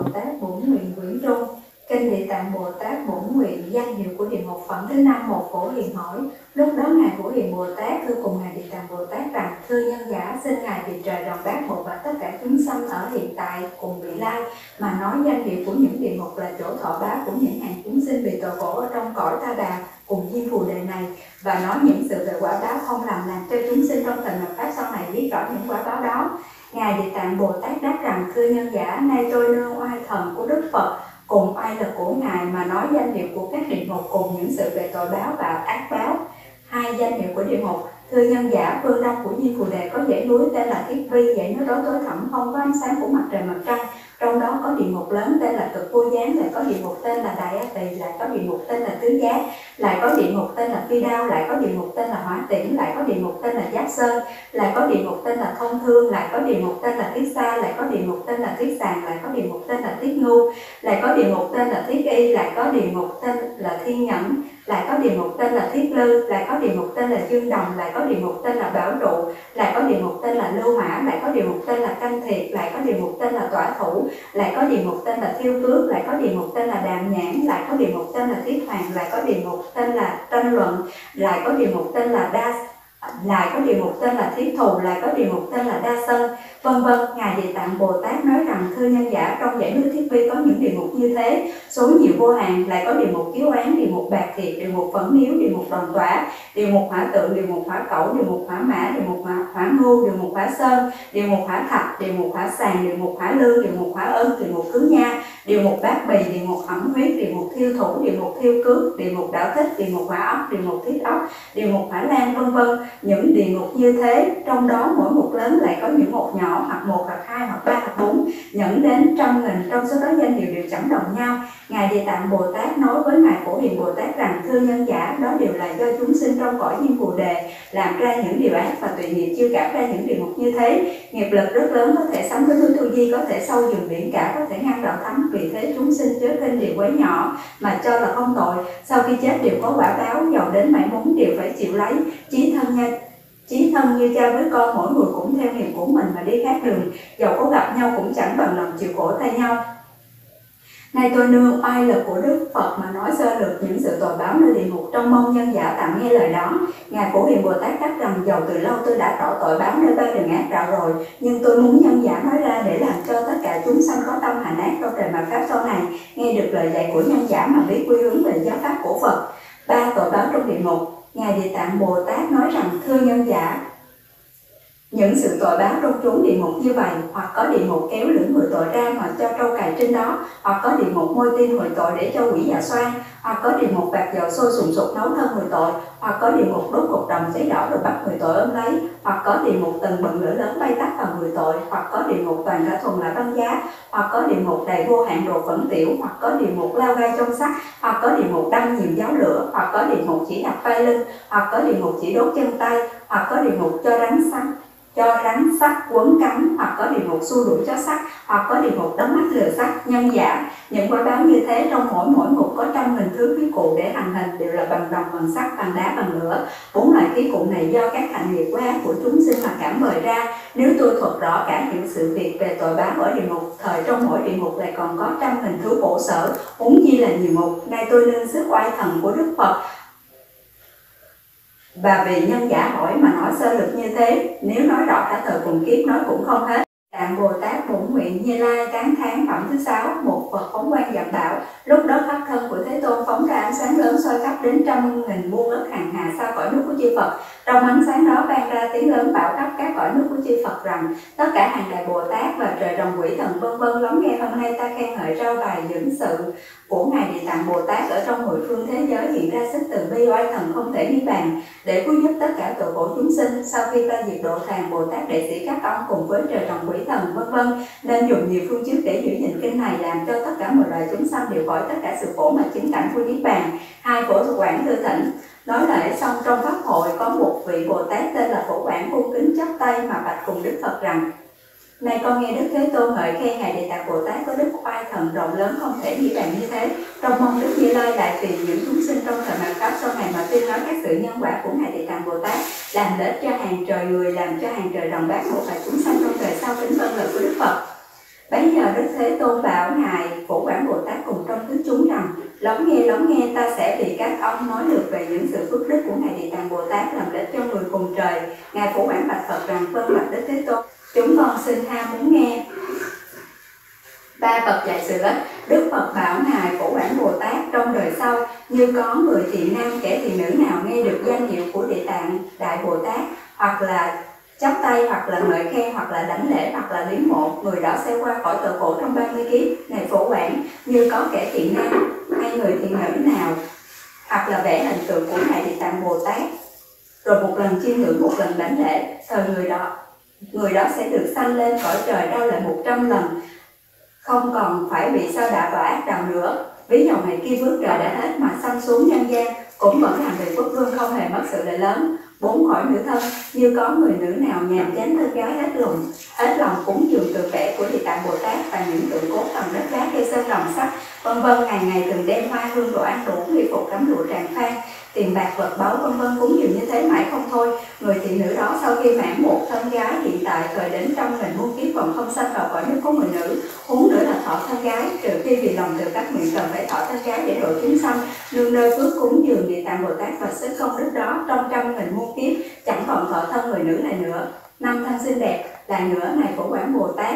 Tát Bổn Nguyện Quyển Trung. Kinh Địa Tạng Bồ Tát Bổn Nguyện, danh hiệu của Địa Ngục phẩm thứ 5. Một Phổ Hiền hỏi: lúc đó ngài Phổ Hiền Bồ Tát thưa cùng ngài Địa Tạng Bồ Tát rằng: thưa nhân giả, xin ngài vì trời rộng bát bộ bạch tất cả chúng sanh ở hiện tại cùng vị lai mà nói danh hiệu của những địa ngục là chỗ thọ báo của những hàng chúng sinh bị tội khổ ở trong cõi Ta Bà cùng diêm phù đề này, và nói những sự về quả báo không làm cho chúng sinh trong thời mạt Pháp sau này biết rõ những quả báo đó. Ngài Địa Tạng Bồ Tát đáp rằng: thưa nhân giả, nay tôi nương oai thần của Đức Phật cùng oai lực của ngài mà nói danh hiệu của các địa ngục cùng những sự về tội báo và ác báo. Hai danh hiệu của địa ngục: thưa nhân giả, phương đông của diêm phù đề có dãy núi tên là Thiết Vi, dãy núi đó tối thẳm không có ánh sáng của mặt trời mặt trăng. Trong đó có địa ngục lớn tên là Cực Vô Gián, lại có địa ngục tên là Đại A Tỳ, lại có địa ngục tên là Tứ Giá, lại có địa ngục tên là Phi Đao, lại có địa ngục tên là Hỏa Tiễn, lại có địa ngục tên là Giáp Sơn, lại có địa ngục tên là Thông Thương, lại có địa ngục tên là Thiết Sa, lại có địa ngục tên là Thiết Sàng, lại có địa ngục tên là Thiết Ngu, lại có địa ngục tên là Thiết Y, lại có địa ngục tên là Thiên Nhẫn, lại có địa ngục tên là Thiết Lư, lại có địa ngục tên là Dương Đồng, lại có địa ngục tên là Bảo Trụ, lại có địa ngục tên là Lưu Hỏa, lại có địa ngục tên là Canh Thiệt, lại có địa ngục tên là Tỏa Thủ, lại có địa ngục tên là Thiêu Cước, lại có địa ngục tên là Đàm Nhãn, lại có địa ngục tên là Thiết Hoàng, lại có địa ngục tên là Tranh Luận, lại có địa ngục tên là lại có địa ngục tên là Thiết Thù, lại có địa ngục tên là Đa Sơn, vân vân. Ngài Địa Tạng Bồ Tát nói rằng: thưa nhân giả, trong dãy núi Thiết Vi có những địa ngục như thế, số nhiều vô hạn, lại có địa ngục Kiếu Án, địa ngục Bạc Thiệt, địa ngục Phẫn Miếu, địa ngục Đòn Tỏa, địa ngục Hỏa Tượng, địa ngục Hỏa Cẩu, địa ngục Hỏa Mã, địa ngục Hỏa Ngưu, địa ngục Hỏa Sơn, địa ngục Hỏa Thạch, địa ngục Hỏa Sàng, địa ngục Hỏa Lương, địa ngục Hỏa Ân, địa ngục Thứ Nha, địa ngục Bát Bì, địa ngục Ẩm Huyết, địa ngục Thiêu Thủ, địa ngục Thiêu Cước, địa ngục Đảo Thích, địa ngục Hỏa Ốc, địa ngục Thiết Ốc, địa ngục Hỏa Lan, vân vân. Những địa ngục như thế, trong đó mỗi ngục lớn lại có những ngục nhỏ, hoặc 1 hoặc 2 hoặc 3 hoặc 4, dẫn đến trăm nghìn, trong số đó danh hiệu đều chẳng đồng nhau. Ngài Địa Tạng Bồ Tát nói với ngài Phổ Hiền Bồ Tát rằng: thưa nhân giả, đó đều là do chúng sinh trong cõi diêm phù đề làm ra những điều ác và tùy nghiệp chiêu cảm ra những địa ngục như thế. Nghiệp lực rất lớn, có thể sánh với núi Tu Di, có thể sâu dường biển cả, có thể ngăn đạo thánh. Vì thế chúng sinh chớ khinh điều quấy nhỏ mà cho là không tội, sau khi chết đều có quả báo, giàu đến mãi muốn đều phải chịu lấy. Chí thân như cha với con, mỗi người cũng theo nghiệp của mình mà đi khác đường, dầu có gặp nhau cũng chẳng bằng lòng chịu khổ thay nhau. Nay tôi nương oai lực của Đức Phật mà nói sơ lược những sự tội báo nơi địa ngục, trong mong nhân giả tạm nghe lời đó. Ngài Phổ Hiền Bồ Tát đáp rằng: dầu từ lâu tôi đã tỏ tội báo nơi 3 đường ác đạo rồi, nhưng tôi muốn nhân giả nói ra để làm cho tất cả chúng sanh có tâm hành ác trong trời mạt Pháp sau này nghe được lời dạy của nhân giả mà biết quy hướng về giáo pháp của Phật. 3 tội báo trong địa ngục. Ngài Địa Tạng Bồ Tát nói rằng: thưa nhân giả, những sự tội báo trong chốn địa ngục như vậy: hoặc có địa ngục kéo lưỡi người tội ra mà cho trâu cày trên đó, hoặc có địa ngục môi tin hội tội để cho quỷ dạ xoan, hoặc có địa ngục bạc dầu sôi sùng sục nấu thân người tội, hoặc có địa ngục đốt cục đồng cháy đỏ rồi bắt người tội ôm lấy, hoặc có địa ngục từng bận lửa lớn bay tắt vào người tội, hoặc có địa ngục toàn cả thuần là băng giá, hoặc có địa ngục đầy vô hạn đồ phẫn tiểu, hoặc có địa ngục lao gai trong sắt, hoặc có địa ngục đâm nhiều giáo lửa, hoặc có địa ngục chỉ đập vai lưng, hoặc có địa ngục chỉ đốt chân tay, hoặc có địa ngục cho rắn sắt quấn cắn, hoặc có địa ngục xua đuổi chó sắt, hoặc có địa ngục đóng mắt lừa sắt. Nhân giả, những quả báo như thế trong mỗi ngục có trăm nghìn thứ khí cụ để hành hình, đều là bằng đồng, bằng sắt, bằng đá, bằng lửa. 4 loại khí cụ này do các hành nghiệp quá ác của chúng sinh mà cảm mời ra. Nếu tôi thuật rõ cả những sự việc về tội báo ở địa ngục, thời trong mỗi địa ngục lại còn có trăm nghìn thứ khổ sở, huống chi là nhiều ngục. Nay tôi nương sức oai thần của Đức Phật và vì nhân giả hỏi mà nói sơ lược như thế, nếu nói rõ cả thời cùng kiếp nói cũng không hết. Tạng Bồ Tát Bổn Nguyện Như Lai tán thán phẩm thứ 6. Một Phật phóng quang dặm bảo: lúc đó pháp thân của Thế Tôn phóng ra ánh sáng lớn soi khắp đến trăm nghìn muôn ức hàng hà xa cõi nước của chư Phật. Trong ánh sáng đó vang ra tiếng lớn bảo khắp các cõi nước của chư Phật rằng: tất cả hàng đại Bồ Tát và trời rồng quỷ thần vân vân, lắng nghe hôm nay ta khen ngợi rao bài dưỡng sự của ngài Địa Tạng Bồ Tát ở trong 10 phương thế giới, hiện ra sức từ bi oai thần không thể nghĩ bàn để cứu giúp tất cả tội khổ chúng sinh. Sau khi ta diệt độ thàn Bồ Tát đệ sĩ các ông cùng với trời rồng quỷ thần vân vân, nên dùng nhiều phương trước để giữ gìn kinh này, làm cho tất cả mọi loài chúng sanh đều khỏi tất cả sự khổ mà chứng cảnh của niết bàn. 2. Phổ Quảng Thư Thỉnh. Nói lễ xong, trong pháp hội có một vị Bồ Tát tên là Phổ Quảng cung kính chắp tay mà bạch cùng Đức Phật rằng: này con nghe Đức Thế Tôn ngợi khen ngài Địa Tạng Bồ Tát có đức oai thần rộng lớn không thể nghĩ bàn như thế. Trong mong Đức Như Lai lại tùy những chúng sinh trong thời mạt Pháp sau này mà tuyên nói các sự nhân quả của ngài Địa Tạng Bồ Tát, làm lợi cho hàng trời người, làm cho hàng trời rồng bát một và chúng sanh trong trời sau kính vân lực của Đức Phật. Bấy giờ Đức Thế Tôn bảo ngài Phổ Quảng Bồ Tát cùng trong thứ chúng rằng: lắng nghe, ta sẽ vì các ông nói được về những sự phước đức của ngài Địa Tạng Bồ Tát làm lợi cho người cùng trời. Ngài Phổ Quảng bạch Phật rằng: vâng bạch Đức Thế Tôn, chúng con xin ham muốn nghe. Ba Phật dạy sự ích. Đức Phật bảo ngài Phổ Quảng Bồ Tát: trong đời sau, như có người thiện nam kẻ thiện nữ nào nghe được danh hiệu của Địa Tạng Đại Bồ Tát, hoặc là chắp tay, hoặc là ngợi khen, hoặc là đảnh lễ, hoặc là liếm mộ, người đó sẽ qua khỏi tội khổ trong 30 kiếp. Này Phổ Quảng, như có kẻ thiện nam hay người thiện nữ nào, hoặc là vẽ hình tượng của ngài Địa Tạng Bồ Tát, rồi một lần chiêm ngưỡng, một lần đảnh lễ, thời người đó sẽ được sanh lên cõi trời đau lại 100 lần, không còn phải bị sa đọa vào ác đạo nữa. Ví dụ ngày kia bước trời đã hết mà sanh xuống nhân gian, cũng vẫn làm việc quốc vương, không hề mất sự lợi lớn. 4 khỏi nữ thân, như có người nữ nào nhàm chán thân gái hết lòng cúng dường tượng vẽ của Địa Tạng Bồ Tát và những tượng cốt bằng đất đá, cây sơn, đồng sắt, vân vân, ngày ngày từng đem hoa hương đồ ăn đủ, y phục cắm lụa tràng phan, tiền bạc vật báu vân vân cúng dường như thế mãi không thôi. Người thị nữ đó sau khi mãn một thân gái, hiện tại thời đến trăm nghìn muôn kiếp còn không sanh vào cõi nước của người nữ. Huống nữa là thọ thân gái, trừ khi vì lòng từ các nguyện cần phải thọ thân gái để độ chúng sanh, nương nơi phước cúng dường Địa Tạng Bồ Tát và sức công đức đó, trong trăm nghìn muôn kiếp chẳng còn thọ thân người nữ này nữa. 5 thân xinh đẹp. Lại nữa, này Phổ Quảng Bồ Tát,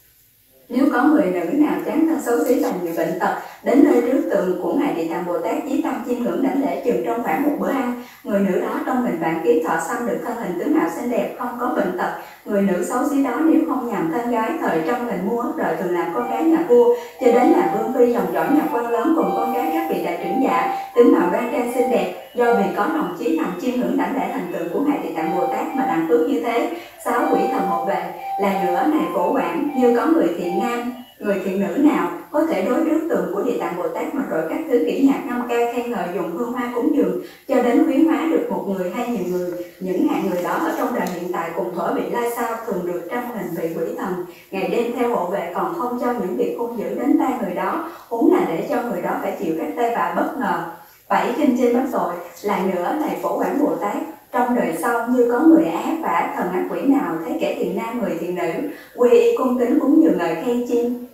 nếu có người nữ nào chán thân xấu xí là người bệnh tật, đến nơi trước tượng của ngài Địa Tạng Bồ Tát chí tâm chiêm ngưỡng đảnh lễ chừng trong khoảng một bữa ăn, người nữ đó trong mình vạn kiếp thọ sanh được thân hình tướng mạo xinh đẹp, không có bệnh tật. Người nữ xấu xí đó nếu không nhằm thân gái, thời trăm nghìn muôn ức đời thường làm con gái nhà vua, cho đến là vương phi, dòng dõi nhà quan lớn, cùng con gái các vị đại trưởng giả, tướng mạo đoan trang xinh đẹp, do vì có lòng chí thành chiêm ngưỡng đảnh lễ hình tượng của ngài Địa Tạng Bồ Tát mà đặng phước như thế. 6 quỷ thần hộ về. Là nữa, này Phổ Quảng, như có người thiện nam, người thiện nữ nào có thể đối trước tượng của Địa Tạng Bồ Tát mà rọi các thứ kỹ nhạc ngâm ca khen ngợi, dùng hương hoa cúng dường, cho đến khuyến hóa được một người hay nhiều người, những hạng người đó ở trong đời hiện tại cùng thuở vị lai sau thường được trăm nghìn vị quỷ thần ngày đêm theo hộ vệ, còn không cho những việc hung dữ đến tay người đó, huống là để cho người đó phải chịu các tai vạ bất ngờ. 7 kinh trên bắt tội. Lại nữa, này Phổ Quảng Bồ Tát, trong đời sau, như có người ác và ác thần ác quỷ nào thấy kẻ thiện nam, người thiện nữ quy y cung kính cúng dường ngợi khen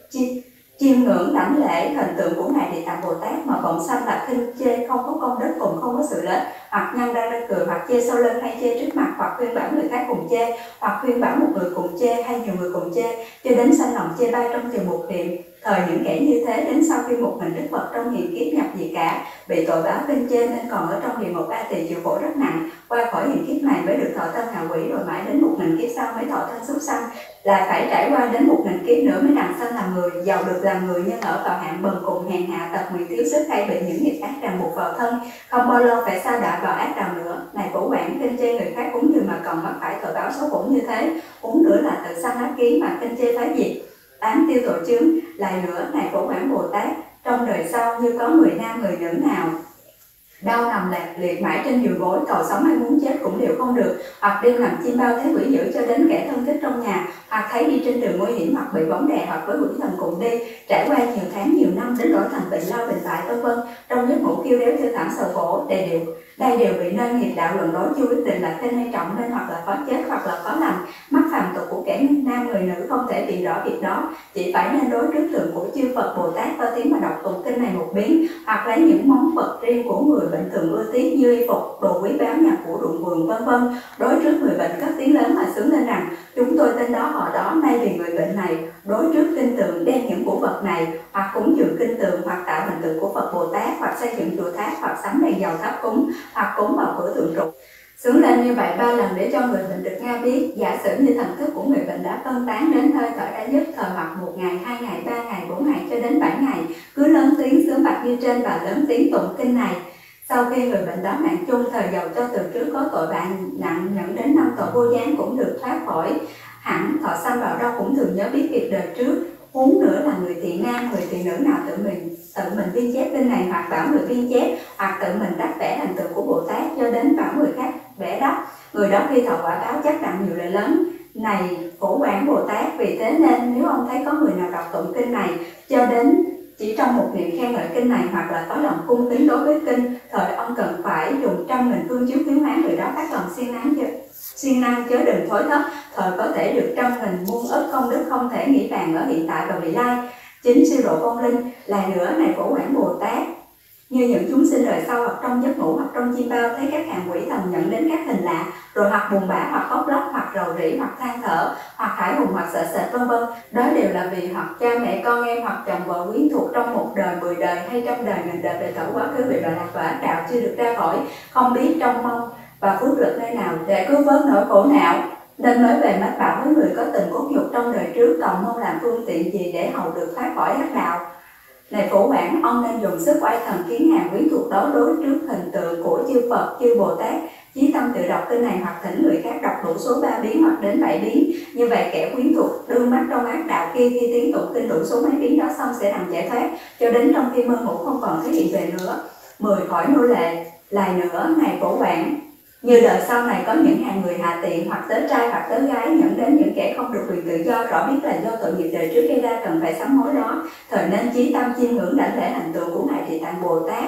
chiêm ngưỡng đảnh lễ hình tượng của ngài Địa Tạng Bồ Tát mà vọng sanh là khinh chê, không có công đức, cùng không có sự lợi, hoặc nhân ra cười, hoặc chê sau lưng, hay chê trước mặt, hoặc khuyên bảo người khác cùng chê, hoặc khuyên bảo một người cùng chê hay nhiều người cùng chê, cho đến sanh lòng chê bai trong chừng một niệm. Thời những kẻ như thế đến sau khi một mình Đức Phật trong hiện kiếp nhập gì cả, bị tội báo khinh chê nên còn ở trong địa ngục A Tỳ chịu khổ rất nặng, qua khỏi hiện kiếp này mới được thọ thân ngạ quỷ, rồi mãi đến 1000 kiếp sau mới thọ thân súc sanh, là phải trải qua đến 1000 kiếp nữa mới đặng sanh làm người, giàu được làm người nhưng ở vào hạng bần cùng hèn hạ, tật nguyền thiếu sức, hay bị những nghiệp ác ràng buộc vào thân, không bao lâu phải sa đọa vào ác đạo nữa. Này Phổ Quảng, khinh chê người khác cúng dường mà còn mắc phải tội báo xấu khổ như thế, huống nữa là tự sanh ác kiến mà khinh chê phá diệt 8 tiêu tội chướng. Lại nữa, này Phổ Quảng Bồ Tát, trong đời sau, như có người nam, người nữ nào đau nằm lạc liệt mãi trên giường gối, cầu sống hay muốn chết cũng đều không được, hoặc đêm nằm chim bao thế quỷ dữ cho đến kẻ thân thích trong nhà, hoặc thấy đi trên đường nguy hiểm, hoặc bị bóng đè, hoặc với quỷ thần cùng đi, trải qua nhiều tháng nhiều năm đến đổi thành bệnh lao bệnh bại vân vân, trong giấc ngủ kêu réo thê thảm sầu khổ, đây đều bị nơi nghiệp đạo luận đối chưa quyết định là tên hay trọng, nên hoặc là khó chết, hoặc là khó lành, mắc phàm tục của kẻ nam người nữ không thể biện rõ việc đó, chỉ phải nên đối trước tượng của chư Phật Bồ Tát to tiếng mà đọc tụng kinh này một biến, hoặc lấy những món vật riêng của người bệnh thường ưa tiếc như y phục, đồ quý báu, nhà của ruộng vườn vân vân, đối trước người bệnh cất tiếng lớn mà xướng lên rằng: chúng tôi tên đó họ đó, nay vì người bệnh này, đối trước kinh tượng đem những của vật này, hoặc cúng dường kinh tượng, hoặc tạo hình tượng của Phật Bồ Tát, hoặc xây dựng chùa tháp, hoặc sắm đèn dầu tháp cúng, hoặc cúng vào cửa tượng trụ. Xướng lên như vậy 3 lần để cho người bệnh được nghe biết. Giả sử như thần thức của người bệnh đã phân tán đến hơi thở đã dứt, thời hoặc 1 ngày, 2 ngày, 3 ngày, 4 ngày cho đến 7 ngày, cứ lớn tiếng xướng bạch như trên và lớn tiếng tụng kinh này. Sau khi người bệnh đó mạng chung, thời giàu cho từ trước có tội bạn nặng nhận đến 5 tội vô gián cũng được thoát khỏi hẳn, thọ sanh vào đâu cũng thường nhớ biết việc đời trước. Huống nữa là người thiện nam, người thiện nữ nào tự mình biên chép kinh này, hoặc bảo người biên chép, hoặc tự mình đắp vẽ hình tượng của Bồ Tát cho đến bảo người khác vẽ đắp, người đó khi thọ quả báo chắc đặng nhiều lợi lớn. Này Phổ Quảng Bồ Tát, vì thế nên nếu ông thấy có người nào đọc tụng kinh này cho đến chỉ trong một niệm khen ngợi kinh này, hoặc là có lòng cung kính đối với kinh, thời ông cần phải dùng trăm nghìn phương chiếu khuyến hóa người đó phát lòng siêng năng chớ đừng thối thất, thời có thể được 100.000 muôn ức công đức không thể nghĩ bàn ở hiện tại và vị lai. Chính siêu độ vong linh. Lại nữa, này Phổ Quảng Bồ Tát, như những chúng sinh đời sau hoặc trong giấc ngủ hoặc trong chim bao thấy các hàng quỷ thần nhận đến các hình lạ, rồi hoặc buồn bã hoặc khóc lóc hoặc rầu rĩ hoặc than thở hoặc hãi hùng hoặc sợ sệt vân vân, đó đều là vì hoặc cha mẹ con em hoặc chồng vợ quyến thuộc trong 1 đời 10 đời hay trăm đời nghìn đời về cõi quá khứ bị đọa lạc và ác đạo chưa được ra khỏi, không biết trông mong và phước lực nơi nào để cứu vớt nỗi khổ não, nên mới về mách bảo với người có tình cốt nhục trong đời trước, cầu mong làm phương tiện gì để hầu được thoát khỏi ác đạo. Này Phổ Quảng, ông nên dùng sức oai thần khiến hàng quyến thuộc đó đối trước hình tượng của chư Phật, chư Bồ Tát, chí tâm tự đọc kinh này hoặc thỉnh người khác đọc đủ số 3 biến hoặc đến 7 biến. Như vậy kẻ quyến thuộc đương mắc trong ác đạo kia khi tiếng tụng kinh đủ số mấy biến đó xong sẽ đặng giải thoát, cho đến trong khi mơ ngủ không còn thấy hiện về nữa. 10 khỏi nô lệ. Lại nữa, này Phổ Quảng, như đời sau này có những hàng người hạ tiện hoặc tớ trai hoặc tớ gái nhận đến những kẻ không được quyền tự do, rõ biết là do tội nghiệp đời trước gây ra cần phải sám hối đó, thời nên chí tâm chiêm ngưỡng đảnh lễ hình tượng của ngài Địa Tạng Bồ Tát.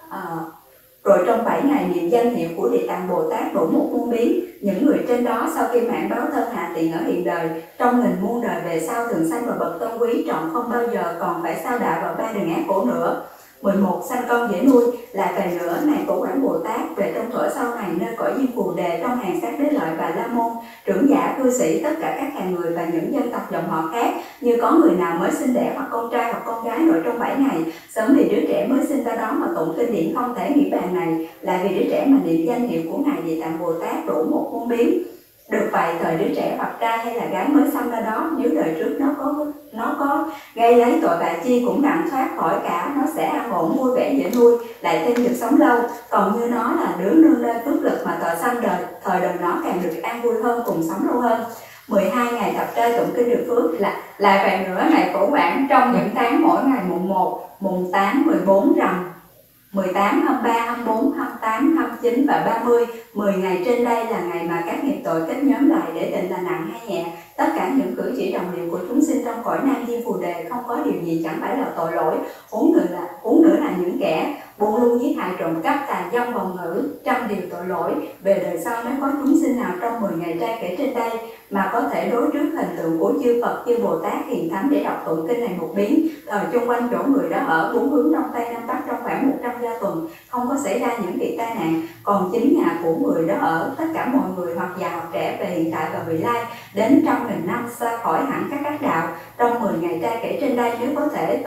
Rồi trong 7 ngày niệm danh hiệu của Địa Tạng Bồ Tát đủ 1 muôn biến. Những người trên đó sau khi mãn báo thân hạ tiện ở hiện đời, trong nghìn muôn đời về sau thường sanh vào bậc tôn quý, trọn không bao giờ còn phải sao đọa vào 3 đường ác khổ nữa. 11. Sanh con dễ nuôi. Lại về nữa, này Phổ Quảng Bồ Tát, về trong thuở sau này nơi cõi Diêm Phù Đề, trong hàng sát đế lợi và la môn, trưởng giả, cư sĩ, tất cả các hàng người và những dân tộc dòng họ khác, như có người nào mới sinh đẻ hoặc con trai hoặc con gái nội trong 7 ngày, sớm vì đứa trẻ mới sinh ra đó mà tụng kinh điển không thể nghĩ bàn này, lại vì đứa trẻ mà niệm danh hiệu của ngài Địa Tạng Bồ Tát đủ 1 muôn biến. Được vậy, thời đứa trẻ hoặc trai hay là gái mới sanh ra đó, nếu đời trước nó có gây lấy tội bạ chi cũng đặng thoát khỏi cả, nó sẽ an ổn vui vẻ dễ nuôi, lại thêm được sống lâu. Còn như nó là đứa nương nơi phước lực mà tội sanh đời, thời đời nó càng được an vui hơn, cùng sống lâu hơn. 12 ngày thập trai tụng kinh được phước. Lại vậy nữa, này Phổ Quảng, trong những tháng mỗi ngày mùng 1, mùng 8, 14 rằm 18, 23, 24, 28, 29 và 30, 10 ngày trên đây là ngày mà các nghiệp tội kết nhóm lại để định là nặng hay nhẹ. Tất cả những cử chỉ đồng điệu của chúng sinh trong cõi Nam Diêm Phù Đề không có điều gì chẳng phải là tội lỗi. Huống nữa là những kẻ buôn lưu giết hại trộm cắp tàn dâm vòng ngữ, trăm điều tội lỗi. Về đời sau nếu có chúng sinh nào trong 10 ngày trai kể trên đây mà có thể đối trước hình tượng của chư Phật, chư Bồ Tát hiền thánh để đọc tụng kinh này 1 biến, thời chung quanh chỗ người đó ở 4 hướng đông tây nam bắc trong khoảng 100 gia tuần, không có xảy ra những việc tai nạn, còn chính nhà của người đó ở, tất cả mọi người hoặc già hoặc trẻ về hiện tại và vị lai, đến 100.000 năm xa khỏi hẳn các ác đạo. Trong 10 ngày trai kể trên đây, nếu có thể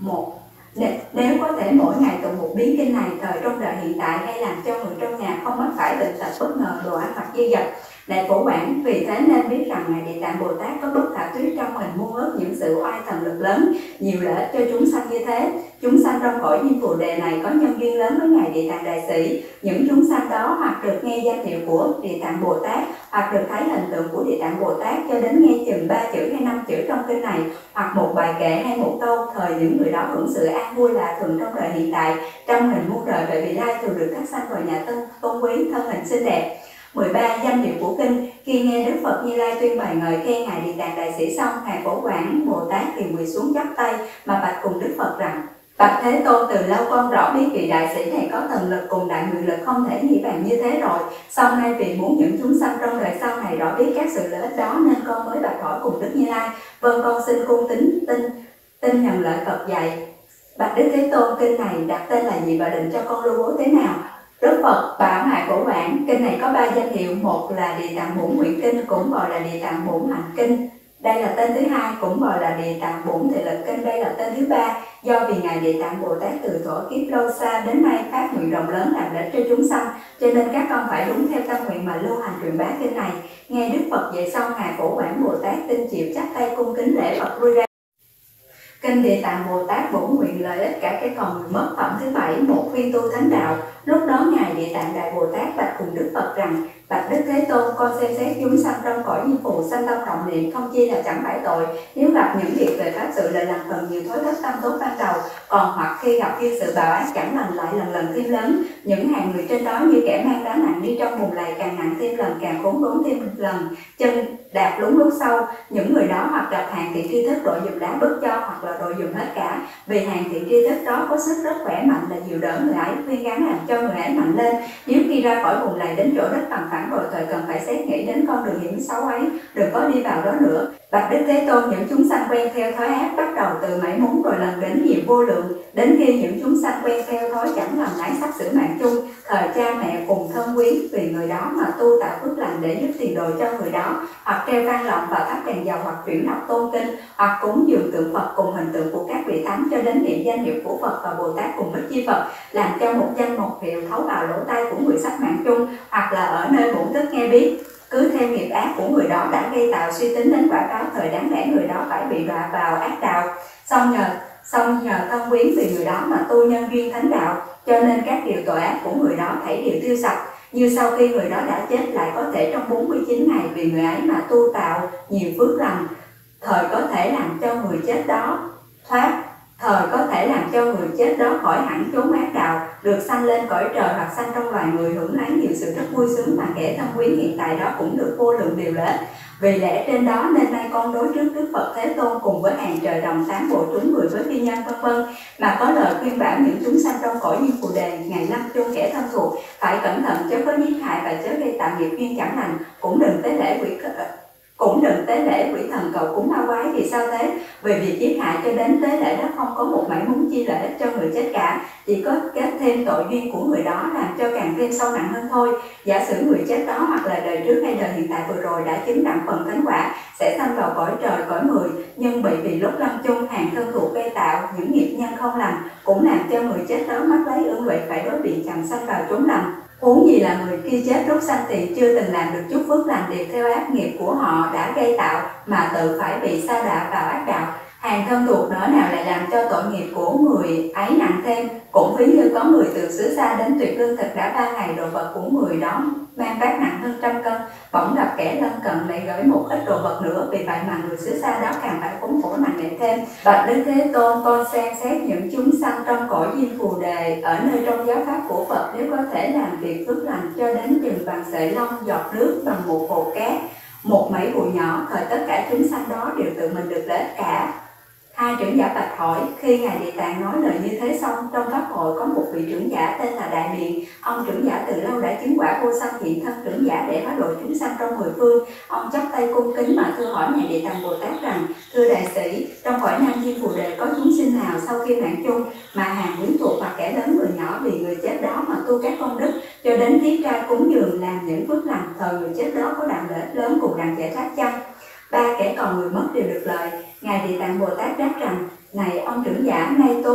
mỗi ngày tụng 1 biến kinh này, thời trong đời hiện tại hay làm cho người trong nhà không mắc phải bệnh tật bất ngờ, đồ ăn hoặc dư dật. Này Phổ Quảng, vì thế nên biết rằng ngài Địa Tạng Bồ Tát có bất khả thuyết trong mình muôn ức những sự oai thần lực lớn, nhiều lợi ích cho chúng sanh như thế. Chúng sanh trong cõi Diêm Phù Đề này có nhân duyên lớn với ngài Địa Tạng Đại Sĩ. Những chúng sanh đó hoặc được nghe danh hiệu của Địa Tạng Bồ Tát, hoặc được thấy hình tượng của Địa Tạng Bồ Tát cho đến nghe chừng 3 chữ hay 5 chữ trong kinh này, hoặc một bài kệ hay một câu, thời những người đó hưởng sự an vui lạ thường trong đời hiện tại, trăm nghìn muôn đời về vị lai thường được thác sanh vào nhà tôn quý, thân hình xinh đẹp. 13. Danh hiệu của kinh. Khi nghe Đức Phật Như Lai tuyên bày ngợi khen ngài Địa Tạng Đại Sĩ xong, ngài Phổ Quảng Bồ Tát liền quỳ xuống chắp tay mà bạch cùng Đức Phật rằng: Bạch Thế Tôn, từ lâu con rõ biết vị đại sĩ này có thần lực cùng đại nguyện lực không thể nghĩ bàn như thế rồi. Sau nay vì muốn những chúng sanh trong đời sau này rõ biết các sự lợi ích đó, nên con mới bạch hỏi cùng Đức Như Lai. Vâng, con xin cung tin nhận lời Phật dạy. Bạch Đức Thế Tôn, kinh này đặt tên là gì và định cho con lưu bố thế nào? Đức Phật bảo ngài Phổ Quảng, kinh này có 3 danh hiệu, một là Địa Tạng Bổn Nguyện Kinh, cũng gọi là Địa Tạng Bổn Hành Kinh, đây là tên thứ hai, cũng gọi là Địa Tạng Bổn Thị Lực Kinh, đây là tên thứ ba. Do vì ngài Địa Tạng Bồ Tát từ thuở kiếp lâu xa đến nay phát nguyện rộng lớn làm lợi cho chúng sanh, cho nên các con phải đúng theo tâm nguyện mà lưu hành truyền bá kinh này. Nghe Đức Phật dạy xong, ngài Phổ Quảng Bồ Tát tin chịu chắp tay cung kính lễ Phật lui ra. Kinh Địa Tạng Bồ Tát Bổn Nguyện lợi ích cả cái còn người mất phẩm thứ 7, một khuyên tu thánh đạo. Lúc đó ngài Địa Tạng Đại Bồ Tát bạch cùng Đức Phật rằng: Bạch Đức Thế Tôn, con xem xét chúng sanh trong cõi Diêm Phù sanh tâm trọng niệm không chi là chẳng phải tội, nếu gặp những việc về pháp sự là làm phần nhiều thối thất tâm tốt ban đầu, còn hoặc khi gặp như sự bào ác chẳng lành lại lần lần thêm lớn. Những hàng người trên đó như kẻ mang đá nặng đi trong bùn lầy, càng nặng thêm lần, càng khốn đốn thêm lần, chân đạp lún lút sâu. Những người đó hoặc gặp hàng thiện tri thức đội dùm đá bớt cho, hoặc là đội dùm hết cả. Vì hàng thiện tri thức đó có sức rất khỏe mạnh, là dìu đỡ người ấy, khuyên gắng làm cho người ấy mạnh lên. Nếu khi ra khỏi bùn lầy đến chỗ đất bằng phẳng phản bội tội cần phải xét nghĩ đến con đường hiểm xấu ấy, đừng có đi vào đó nữa. Bạch Đức Thế Tôn, những chúng sanh quen theo thói ác bắt đầu từ mảy muốn rồi lần đến nhiều vô lượng, đến khi những chúng sanh quen theo thói chẳng lần nãy sắp sửa mạng chung, thời cha mẹ cùng thân quyến vì người đó mà tu tạo phước lành để giúp tiền đồ cho người đó, hoặc treo vang lọng và thắp đèn dầu, hoặc chuyển đọc tôn kinh, hoặc cúng dường tượng Phật cùng hình tượng của các vị thánh, cho đến niệm danh hiệu của Phật và Bồ Tát cùng Bích Chi Phật, làm cho một danh một hiệu thấu vào lỗ tai của người sắp mạng chung, hoặc là ở nơi bổn thức nghe biết, cứ theo nghiệp ác của người đó đã gây tạo, suy tính đến quả báo, thời đáng lẽ người đó phải bị đọa vào ác đạo. Xong nhờ thân quyến vì người đó mà tu nhân duyên thánh đạo, cho nên các điều tội ác của người đó thảy đều tiêu sạch. Như sau khi người đó đã chết, lại có thể trong 49 ngày vì người ấy mà tu tạo nhiều phước lành, thời có thể làm cho người chết đó khỏi hẳn chốn ác đạo, được sanh lên cõi trời hoặc sanh trong loài người, hưởng lấy nhiều sự rất vui sướng mà kẻ thân quyến hiện tại đó cũng được vô lượng điều lợi ích. Vì lẽ trên đó nên nay con đối trước Đức Phật Thế Tôn cùng với hàng trời đồng tám bộ chúng người với phi nhân vân vân mà có lời khuyên bảo những chúng sanh trong cõi diêm phù đề, ngày lâm chung kẻ thân thuộc phải cẩn thận chớ có giết hại và chớ gây tạo nghiệp duyên chẳng lành, cũng đừng tế lễ quỷ thần cầu cúng ma quái. Vì sao thế? Vì việc giết hại cho đến tế lễ đó không có một mảy muốn chi lợi ích cho người chết cả, chỉ có kết thêm tội duyên của người đó, làm cho càng thêm sâu nặng hơn thôi. Giả sử người chết đó hoặc là đời trước hay đời hiện tại vừa rồi đã chứng đặng phần thánh quả, sẽ sanh vào cõi trời cõi người, nhưng vì lúc lâm chung hàng thân thuộc gây tạo những nghiệp nhân không lành, cũng làm cho người chết đó mắc lấy ương lụy phải đối biện chậm sanh vào chốn lành. Huống gì là người kia chết lúc sanh tiền chưa từng làm được chút phước lành, đều theo ác nghiệp của họ đã gây tạo mà tự phải bị sa đọa vào ác đạo. Hàng thân thuộc nữa nào lại làm cho tội nghiệp của người ấy nặng thêm, cũng ví như có người từ xứ xa đến tuyệt lương thực đã 3 ngày, đồ vật của người đó mang vác nặng hơn 100 cân, bỗng gặp kẻ lân cận lại gửi một ít đồ vật nữa, vì vậy mà người xứ xa đó càng phải khốn khổ nặng nề thêm. Bạch Đức Thế Tôn, con xem xét những chúng sanh trong cõi diêm phù đề, ở nơi trong giáo pháp của Phật, nếu có thể làm việc phước lành cho đến chừng bằng sợi lông, giọt nước, bằng một hồ cát, một mẩy bụi nhỏ, thời tất cả chúng sanh đó đều tự mình được lợi ích cả. Hai trưởng giả bạch hỏi, khi Ngài Địa Tạng nói lời như thế xong, trong pháp hội có một vị trưởng giả tên là Đại Biện. Ông trưởng giả từ lâu đã chứng quả vô sanh hiện thân trưởng giả để hóa độ chúng sanh trong 10 phương. Ông chắp tay cung kính mà thưa hỏi Ngài Địa Tạng Bồ Tát rằng: thưa đại sĩ, trong cõi Nam Diêm Phù Đề có chúng sinh nào sau khi mạng chung mà hàng quyến thuộc hoặc kẻ lớn người nhỏ vì người chết đó mà tu các công đức cho đến thiết trai cúng dường làm những phước lành, thời người chết đó có đặng lợi ích lớn cùng đặng giải thoát chăng? Ba kẻ còn người mất đều được lợi. Ngài Địa Tạng Bồ Tát đáp rằng: này ông trưởng giả,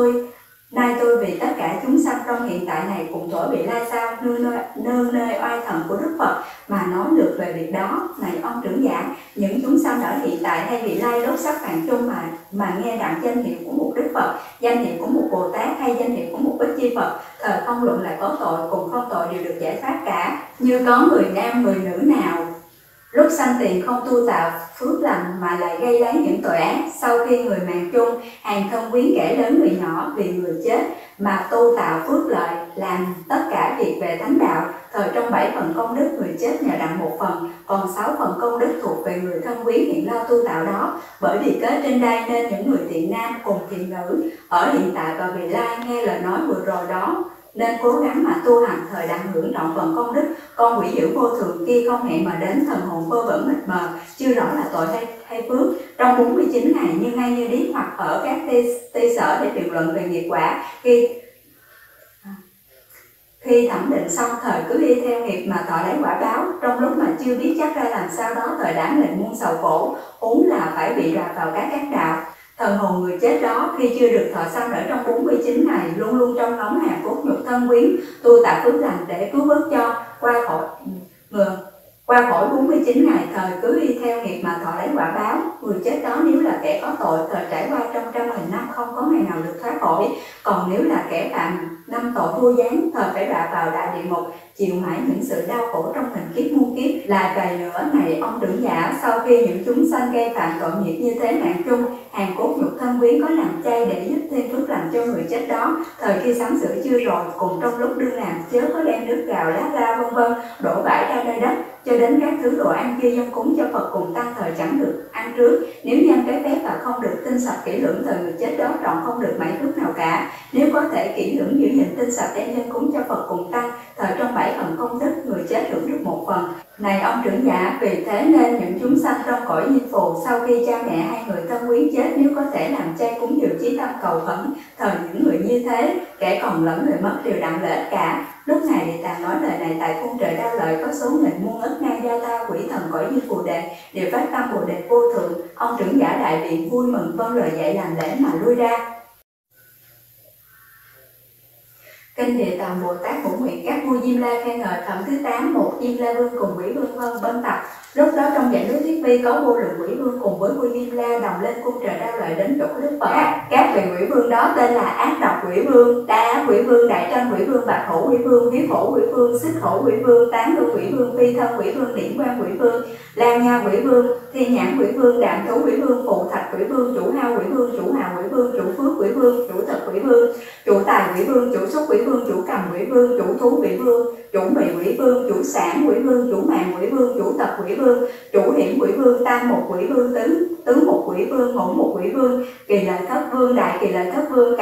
nay tôi vì tất cả chúng sanh trong hiện tại này cùng thổi bị lai sao nương nơi oai thần của Đức Phật mà nói được về việc đó. Này ông trưởng giả, những chúng sanh ở hiện tại hay bị lai đốt sắc mạng chung mà nghe đặng danh hiệu của một Đức Phật, danh hiệu của một Bồ Tát hay danh hiệu của một Bích Chi Phật, thời không luận là có tội cùng không tội đều được giải thoát cả. Như có người nam người nữ nào lúc sanh tiền không tu tạo phước lành mà lại gây lấy những tội ác, sau khi người mạng chung, hàng thân quyến kẻ lớn người nhỏ vì người chết mà tu tạo phước lợi, làm tất cả việc về thánh đạo, thời trong 7 phần công đức người chết nhờ đặng 1 phần, còn 6 phần công đức thuộc về người thân quyến hiện lo tu tạo đó. Bởi vì cớ trên đây nên những người thiện nam cùng thiện nữ ở hiện tại và vị lai nghe lời nói vừa rồi đó nên cố gắng mà tu hành, thời đặng hưởng trọn phần công đức. Con quỷ dữ vô thường kia không hẹn mà đến, thần hồn vơ vẩn mịt mờ, chưa rõ là tội hay phước, trong 49 ngày như ngay như điếc, hoặc ở các ty sở để biện luận về nghiệp quả. Khi thẩm định xong, thời cứ đi theo nghiệp mà thọ lấy quả báo, trong lúc mà chưa biết chắc ra làm sao đó, thời đáng lệnh muôn sầu khổ, huống là phải bị đọa vào các ác đạo. Thần hồn người chết đó khi chưa được thọ sanh ở trong 49 ngày, luôn luôn trong nóng hàm cốt nhục thân quyến, tu tạo phước lành để cứu vớt cho qua khỏi 49 ngày, thời cứ đi theo nghiệp mà thọ lấy quả báo. Người chết đó nếu là kẻ có tội, thời trải qua trong 100.000 năm không có ngày nào được thoát khỏi. Còn nếu là kẻ phạm 5 tội vô gián, thời phải đọa vào đại địa ngục, chịu mãi những sự đau khổ trong hình kiếp muôn kiếp. Là vậy nữa, này ông trưởng giả, sau khi những chúng sanh gây phạm tội nghiệp như thế mạng chung, hàng cốt nhục thân quyến có làm chay để giúp thêm phước lành cho người chết đó, thời khi sắm sửa chưa rồi, cùng trong lúc đương làm chớ có đem nước gạo lát ra vân vân đổ bãi ra nơi đất, cho đến các thứ đồ ăn kia dâng cúng cho Phật cùng tăng, thời chẳng được ăn trước. Nếu nhân trái phép và không được tinh sạch kỹ lưỡng, thời người chết đó trọn không được mảy phước nào cả. Nếu có thể kỹ lưỡng giữ gìn tinh sạch đem dâng cúng cho Phật cùng tăng, thời trong 7 phần công đức người chết hưởng được 1 phần, Này ông trưởng giả, vì thế nên những chúng sanh trong cõi diêm phù sau khi cha mẹ hay người thân quyến chết, nếu có thể làm chay cúng dường chí tâm cầu khẩn thờ những người như thế, kẻ còn lẫn người mất đều đặng lợi ích cả. Lúc Ngài Địa Tạng nói lời này tại cung trời Đao Lợi, có số nghìn muôn ức nan gia ta quỷ thần cõi diêm phù đề đều phát tâm bồ đề vô thượng. Ông trưởng giả đại biện vui mừng vâng lời dạy làm lễ mà lui ra. Kinh Địa Tạng Bồ Tát Bổn Nguyện các vua Diêm La khen ngợi phẩm thứ 8. Một Diêm La Vương cùng quỷ vương vân bên tập. Lúc đó trong dãy núi Thiết Vi có vô lượng quỷ vương cùng với vua Diêm La đồng lên cung trời Đao Lợi đến chỗ của Đức Phật. Các vị quỷ vương đó tên là Ác Độc Quỷ Vương, Đa Ác Quỷ Vương, Đại Tranh Quỷ Vương, Bạch Hổ Quỷ Vương, Hiếu Hổ Quỷ Vương, Xích Hổ Quỷ Vương, Tán Hương Quỷ Vương, Phi Thân Quỷ Vương, Điển Quan Quỷ Vương, Lan Nha Quỷ Vương, Thiên Nhãn Quỷ Vương, Đạm Thú Quỷ Vương, Phụ Thạch Quỷ Vương, Chủ Hao Quỷ Vương, Chủ Hào Quỷ Vương, Chủ Phước Quỷ Vương, Chủ Thực Quỷ Vương, Chủ Tài Quỷ Vương, Chủ Xúc Quỷ Vương, Chủ Cầm Quỷ Vương, Chủ Thú Quỷ Vương, Chủ Mị Quỷ Vương, Chủ Sản Quỷ Vương, Chủ Màng Quỷ Vương, Chủ Tập Quỷ Vương, Chủ Hiểm Quỷ Vương, Tam Một Quỷ Vương, Tứ Một Quỷ Vương, Ngũ Một Quỷ Vương, Kỳ Lợi Thất Vương, Đại Kỳ Lợi Thất Vương,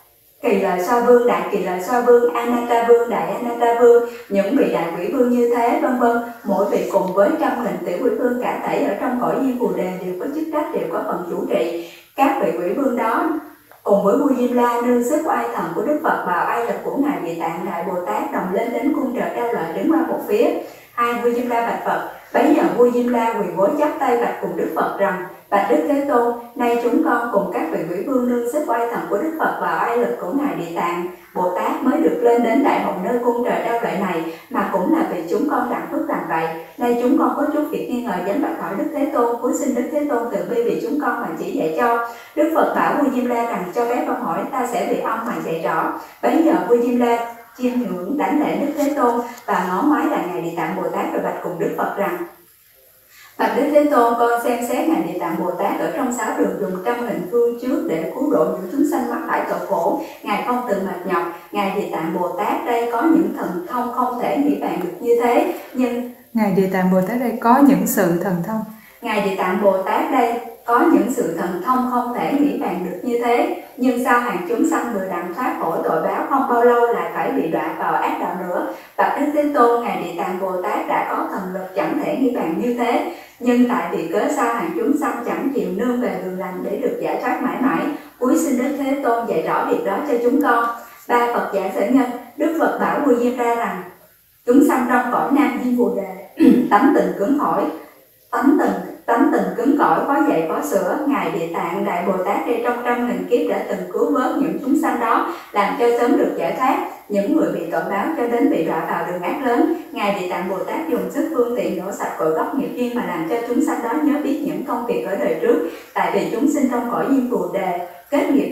Kỳ Lợi Xoa Vương, Đại Kỳ Lợi Xoa Vương, Anata Vương, Đại Anata Vương, những vị đại quỷ vương như thế, vân vân. Mỗi vị cùng với trăm nghìn tiểu quỷ vương cả thảy ở trong cõi diêm phù đề đều có chức trách, đều có phần chủ trị. Các vị quỷ vương đó cùng với vua Diêm La nương sức oai thần của Đức Phật vào ai lực của Ngài Địa Tạng Đại Bồ Tát đồng lên đến cung trời Đao Lợi đứng qua một phía. Hai vua Diêm La bạch Phật. Bấy giờ vua Diêm La quỳ gối chắp tay bạch cùng Đức Phật rằng: Bạch Đức Thế Tôn, nay chúng con cùng các vị quỷ vương nương sức oai thần của Đức Phật vào ai lực của Ngài Địa Tạng Bồ Tát mới được lên đến đại hồng nơi cung trời Đao Lợi này, mà cũng là vì chúng con đặng phước làm vậy. Nay chúng con có chút việc nghi ngờ, dám bạch hỏi Đức Thế Tôn, cúi xin Đức Thế Tôn từ bi vì chúng con mà chỉ dạy cho. Đức Phật bảo vua Diêm La rằng: cho phép ông hỏi, ta sẽ vì ông mà dạy rõ. Bấy giờ vua Diêm La chiêm ngưỡng đảnh lễ Đức Thế Tôn và ngó ngoái lại Ngài Địa Tạng Bồ Tát và bạch cùng Đức Phật rằng: Bạch Đức Thế Tôn, con xem xét Ngài Địa Tạng Bồ Tát ở trong 6 đường dùng trăm hình phương trước để cứu độ những chúng sanh mắc phải tội khổ. Ngài không tự mệt nhọc. Ngài Địa Tạng Bồ Tát đây có những thần thông không thể nghĩ bàn được như thế, nhưng Ngài Địa Tạng Bồ Tát đây có những sự thần thông. Ngài Địa Tạng Bồ Tát đây có những sự thần thông không thể nghĩ bàn được như thế, nhưng sao hàng chúng sanh vừa đặng thoát khỏi tội báo, không bao lâu lại phải bị đọa vào ác đạo nữa. Bạch Đức Thế Tôn, Ngài Địa Tạng Bồ Tát đã có thần lực chẳng thể nghĩ bàn như thế, nhưng tại vì cớ sao hàng chúng sanh chẳng chịu nương về đường lành để được giải thoát mãi mãi. Cúi xin Đức Thế Tôn dạy rõ việc đó cho chúng con. Ba Phật giả sở nhân. Đức Phật bảo vua Diêm La rằng: chúng sanh trong cõi Nam Diêm Phù Đề tánh tình cứng cỏi, tánh tình cứng cỏi, khó dạy khó sửa. Ngài Địa Tạng Đại Bồ Tát đây trong trăm nghìn kiếp đã từng cứu vớt những chúng sanh đó, làm cho sớm được giải thoát. Những người bị tội báo cho đến bị đọa vào đường ác lớn, Ngài Địa Tạng Bồ Tát dùng sức phương tiện nhổ sạch cội gốc nghiệp duyên mà làm cho chúng sanh đó nhớ biết những công việc ở đời trước. Tại vì chúng sinh trong cõi diêm phù đề kết nghiệp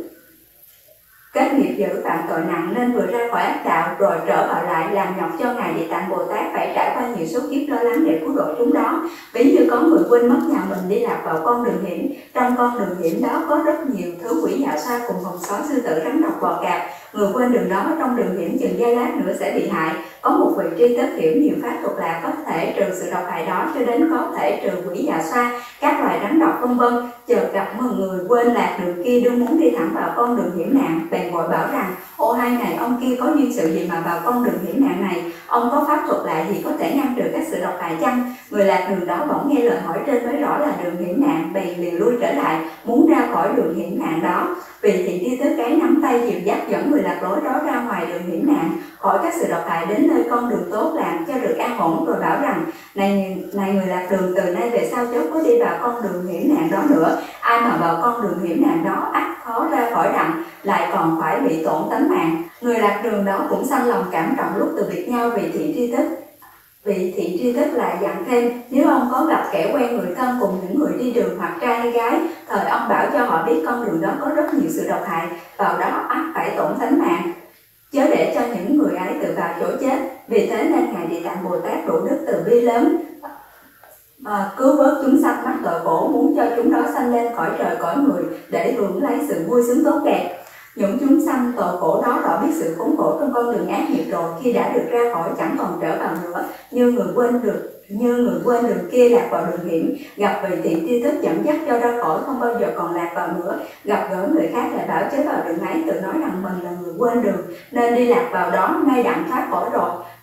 dữ phạm tội nặng nên vừa ra khỏi ác đạo rồi trở vào lại, làm nhọc cho Ngài Địa Tạng Bồ Tát phải trải qua nhiều số kiếp lo lắng để cứu độ chúng đó. Ví như có người quên mất nhà mình đi lạc vào con đường hiểm, trong con đường hiểm đó có rất nhiều thứ quỷ dạo xoa cùng hồng sói, sư tử, rắn độc, bò cạp. Người quên đường đó trong đường hiểm chừng giây lát nữa sẽ bị hại. Có một vị tri thức hiểu nhiều pháp thuật là có thể trừ sự độc hại đó, cho đến có thể trừ quỷ dạo xoa, các loài rắn độc vân vân. Chợt gặp một người quên lạc đường kia, đương muốn đi thẳng vào con đường hiểm nạn, bèn gọi bảo rằng: ô hai này, ông kia có duyên sự gì mà vào con đường hiểm nạn này? Ông có pháp thuật lạ gì có thể ngăn trừ các sự độc hại chăng? Người lạc đường đó bỗng nghe lời hỏi trên mới rõ là đường hiểm nạn, bèn liền lui trở lại, muốn ra khỏi đường hiểm nạn đó. Vì thì tri thức cái nắm tay dìu dắt dẫn người lạc lối đó ra ngoài đường hiểm nạn, khỏi các sự độc hại đến nơi con đường tốt, làm cho được an ổn. Rồi bảo rằng: này người lạc đường, từ nay về sau chớ có đi vào con đường hiểm nạn đó nữa. Ai mà vào con đường hiểm nạn đó ắt khó ra khỏi đặng, lại còn phải bị tổn tánh mạng. Người lạc đường đó cũng sanh lòng cảm trọng lúc từ biệt nhau vì thị tri thức. Vị thị tri thức lại dặn thêm: nếu ông có gặp kẻ quen người thân cùng những người đi đường hoặc trai hay gái, thời ông bảo cho họ biết con đường đó có rất nhiều sự độc hại, vào đó ắt phải tổn tánh mạng, chớ để cho những người ấy tự vào chỗ chết. Vì thế nên Ngài Địa Tạng Bồ Tát độ đức từ bi lớn, cứu vớt chúng sanh mắc tội khổ, muốn cho chúng đó sanh lên cõi trời cõi người để hưởng lấy sự vui sướng tốt đẹp. Những chúng sanh tội khổ đó rõ biết sự khốn khổ trong con đường ác nghiệp rồi, khi đã được ra khỏi chẳng còn trở vào nữa, như người quên đường kia lạc vào đường hiểm, gặp vị thiện tri thức dẫn dắt cho ra khỏi, không bao giờ còn lạc vào nữa. Gặp gỡ người khác lại bảo chớ vào đường ấy, tự nói rằng mình là người quên đường nên đi lạc vào đó, nay đặng thoát khỏi rồi.